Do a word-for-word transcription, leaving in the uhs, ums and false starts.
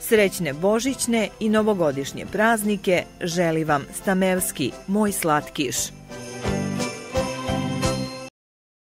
Srećne božićne i novogodišnje praznike želi vam Stamevski, moj slatkiš.